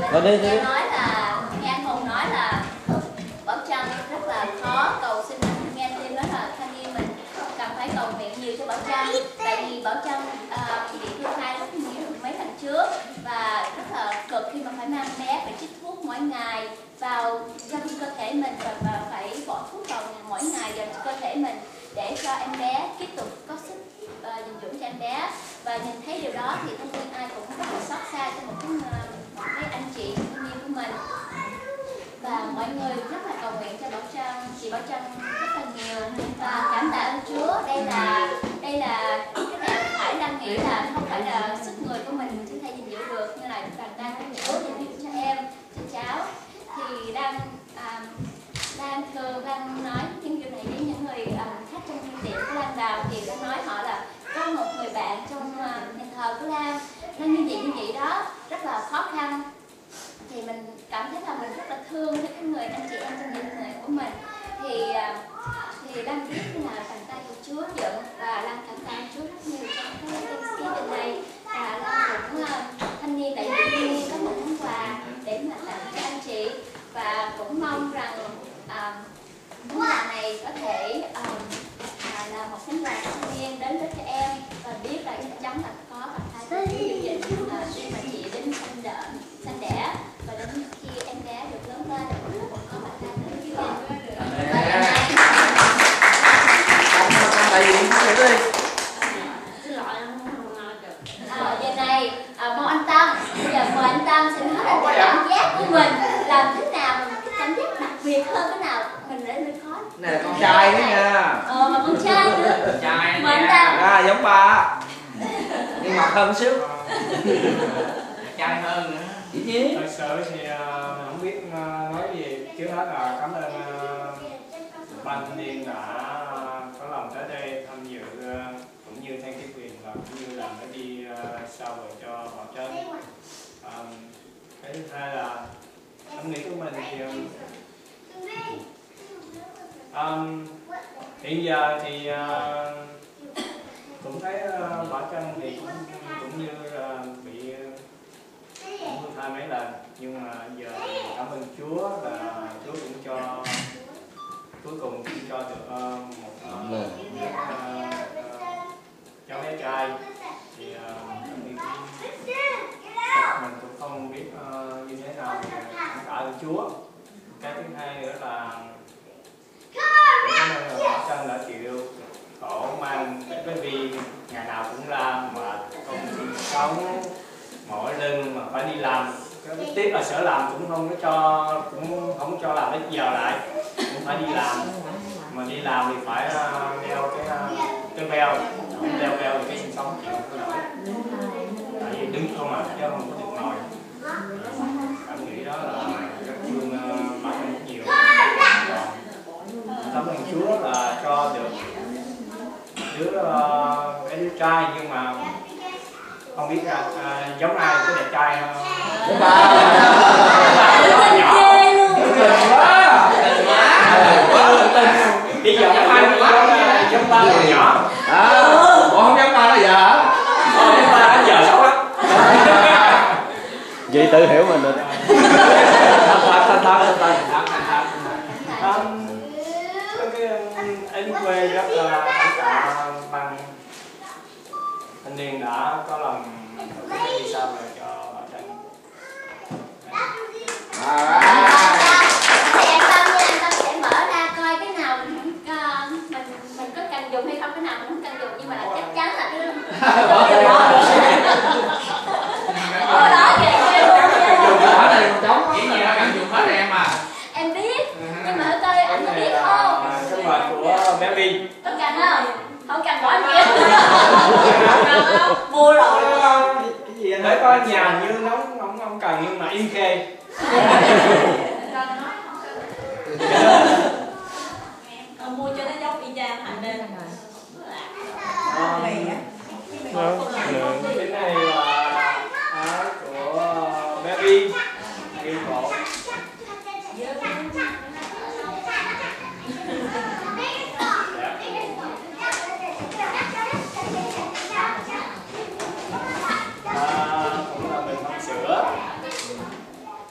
Nghe nói là nghe anh Hùng nói là Bảo Trân rất là khó cầu xin. Nghe anh Tim nói là thanh niên mình cần phải cầu nguyện nhiều cho Bảo Trân, tại vì Bảo Trân bị thụ thai rất nhiều mấy lần trước và rất là cực khi mà phải mang bé phải chích thuốc mỗi ngày vào trong cơ thể mình và phải bỏ thuốc vào mỗi ngày vào cơ thể mình để cho em bé tiếp tục có sức dinh dưỡng cho em bé. Và nhìn thấy điều đó thì thanh niên ai cũng rất là xót xa cho một cái anh chị thanh niên của mình, và mọi người rất là cầu nguyện cho Bảo Trân, chị Bảo Trân rất là nhiều và cảm tạ ơn Chúa. Đây là cái này phải đang nghĩ là không phải là sức người của mình chưa thể gìn giữ được, nhưng là bàn tay của Chúa gìn giữ cho em, cho cháu. Thì đang thường đang nói những điều này với những người khách trong phương tiện của Lan Đào, thì đang nói họ là có một người bạn trong nhà thờ của Lan nó như vậy đó, rất là khó khăn. Thì mình cảm thấy là mình rất là thương với cái người anh chị em trong gia đình của mình. Thì Lan biết là bàn tay của Chúa dựng và Lan cảm tạ Chúa rất nhiều trong cái Thanksgiving này. Và Lan cũng thanh niên đại diện thanh niên có một món quà để mà tặng cho anh chị, và cũng mong rằng món quà này có thể là một món quà thanh niên đến với các em và biết là chắc chắn là có bàn tay của Chúa dự định khi mà chị đến sanh đẻ và đến khi em bé được lớn lên cũng có bàn tay của Chúa. Giờ này mong anh Tâm, bây giờ mời anh Tâm sẽ nói là cái cảm giác của mình làm thế nào, mà cái cảm giác đặc biệt hơn thế nào mình để mình khó. Này là con trai đó nha. Mà con trai nữa. Trai mời anh Tâm. Giống ba nhưng mặt hơn xíu. Trai hơn nữa. Thật sự thì mình không biết nói gì. Trước hết là cảm ơn ban thanh niên đã có lòng tới đây tham dự cũng như Thanksgiving và cũng như là mới đi sau về cho Bảo Trân. Cái thứ hai là em nghĩ của mình thì hiện giờ thì cũng thấy Bảo Trân thì cũng như bị thụ thai mấy lần, nhưng mà giờ thì cảm ơn Chúa là Chúa cũng cho cuối cùng cũng cho được một cháu bé trai. Thì mình cũng không biết như thế nào thì cảm tạ ơn Chúa. Cái thứ hai nữa là Bảo Trân đã chịu khổ mang cái baby ngày nào cũng ra mà không sống mỏi lưng mà phải đi làm. Cái tiếc là sở làm cũng không cho làm ít giờ lại, cũng phải đi làm, mà đi làm thì phải đeo cái veo, không đeo veo thì cái sinh sống chịu không nổi, tại vì đứng không à chứ không có được ngồi. Cảm nghĩ đó là rất thương Bảo Trân rất nhiều. Cảm ơn Chúa là cho được cái đứa trai, nhưng mà không biết là giống ai, có đẹp trai không? Đi giống ai giống ba còn nhỏ. Ủa không giống ba nó giờ hả? Giống ba nó giờ xấu lắm. Vậy tự hiểu mình rồi. Anh quê rất là cảm tạ ban thanh niên đã có lòng đi sau về cho Bảo Trân. Anh Tâm sẽ mở ra coi cái nào mình có cần dùng hay không, cái nào mình không cần dùng, nhưng mà chắc chắn là cái đó kìa. Dùng hết đây con trống. Chỉ nhiều cần dùng hết em à. Em biết, nhưng mà coi anh có biết không? Cái mệt của bé Vi. Có cần không? Không cần bỏ kia. Mua rồi. Cái gì anh thấy có nhà như nó không cần, nhưng mà yên khê. Mua cho nó giống y chang thành bên. Cái này là của bé Vi, yêu cổ. Cũng là mình không sữa.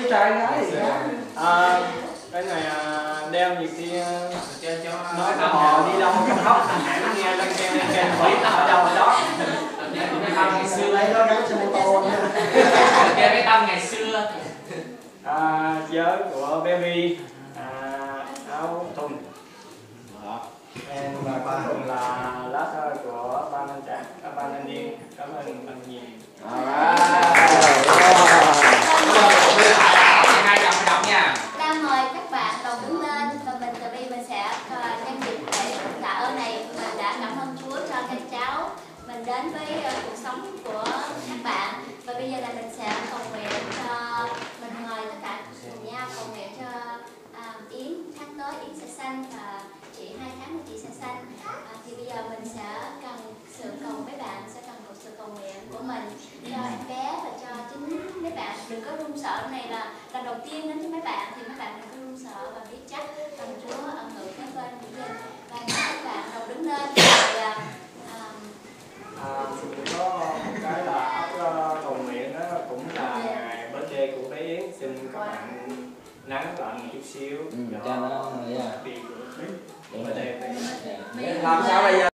trai gái gì đó. Cái này đeo nhiều khi cho nói nó họ đi đâu trong góc hãng nghe lên kêu hỏi nó ở đâu ở đó. Cái tâm ngày xưa lấy nó gắn xe mô tô nha. cái tâm ngày xưa. Giới của baby, áo thun. Và cuối cùng là lá thơ của ban anh Trạng, ban anh Điên. Cảm ơn anh nhiều. Ta mời các bạn đồng đứng lên và mình từ đây mình sẽ nhân dịp để tạ ơn này mình đã cảm ơn Chúa cho các cháu mình đến với cuộc sống của các bạn. Và bây giờ là mình sẽ cầu nguyện cho mình mời tất cả cùng nhau cầu nguyện cho Yến tháng tới Yến sẽ sanh và chị 2 tháng của chị sẽ sanh. Thì bây giờ mình sẽ cần sự cầu mấy bạn sẽ cần một sự cầu nguyện của mình cho em bé và cho chính mấy bạn. Đừng có run sợ, này là lần đầu tiên đến với mấy bạn thì mấy bạn đừng có run sợ và biết chắc rằng Chúa ân ngự phía bên của mình. Và các bạn đồng đứng lên rồi có một cái là áo cầu nguyện đó cũng là ngày birthday của bé Yến, xin các bạn nắng lại một chút xíu cho nó đi của birthday. làm sao bây giờ